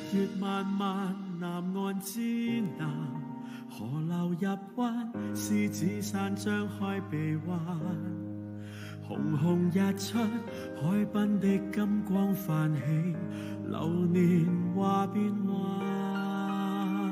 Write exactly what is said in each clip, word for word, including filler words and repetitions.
月漫漫，南岸之南，河流入灣，獅子山張開臂彎。紅紅日出，海濱的金光泛起，流年畫變幻。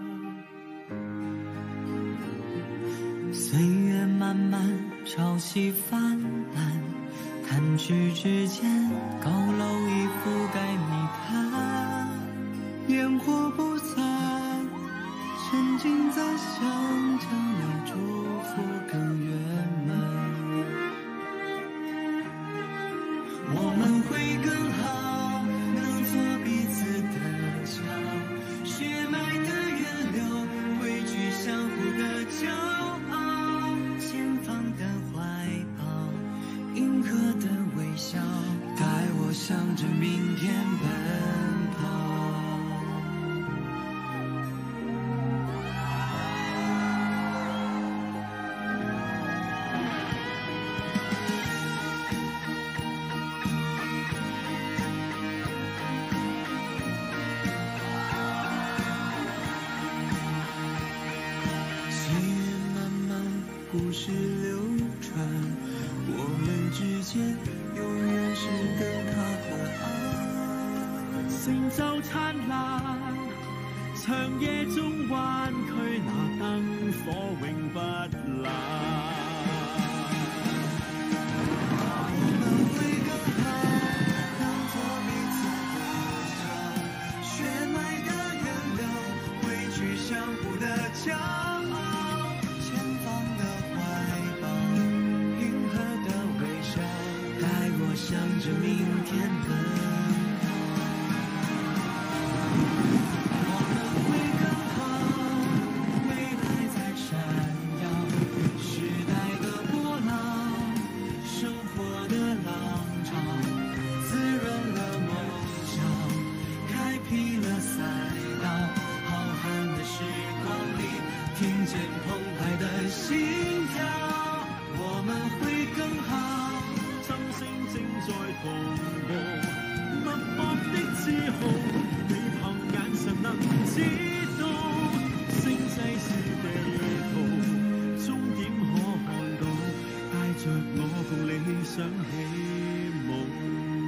歲月漫漫，潮汐泛濫，彈指之間，高樓已覆蓋密灘，煙火不散，沉浸在想將來祝福更圓滿。我們會更好，能做彼此的橋，血脈的源流，匯聚相互的驕傲，前方的懷抱，銀河的微笑，帶我向着明天奔跑。故事流傳，我們之間永遠是燈塔和岸。 成就燦爛，長夜中灣區那燈火永不爛。 我們會更好，能做彼此的橋，血脈的源流，匯聚相互的驕傲，前方的向着明天奔跑，我們會更好，未來在閃耀，時代的波浪，生活的浪潮，滋潤了夢想，開闢了賽道，浩瀚的時光裡，聽見澎湃的心跳，我們會更好。 正在同步，脈搏的自豪，你憑眼神能知道，星際是地圖，終點可看到，帶着我共理想起夢。